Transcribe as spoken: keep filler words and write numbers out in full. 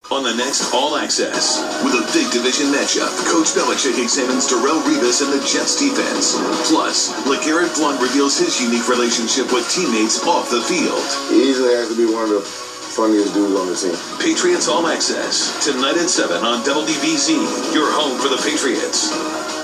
On the next All Access, with a big division matchup, Coach Belichick examines Darrelle Revis and the Jets defense. Plus, LeGarrette Blount reveals his unique relationship with teammates off the field. He easily has to be one of the funniest dudes on the team. Patriots All Access, tonight at seven on W B Z, your home for the Patriots.